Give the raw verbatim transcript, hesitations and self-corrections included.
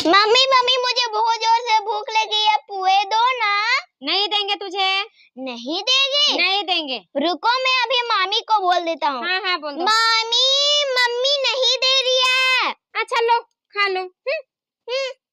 Mummy mummy मुझे बहुत जोर से भूख लगी है, पुए दो ना। नहीं देंगे तुझे। नहीं देंगे? नहीं देंगे। रुको मैं अभी मामी को बोल देता हूँ। हाँ हाँ बोल दो। मामी मम्मी नहीं दे रही है। अच्छा लो खा लो।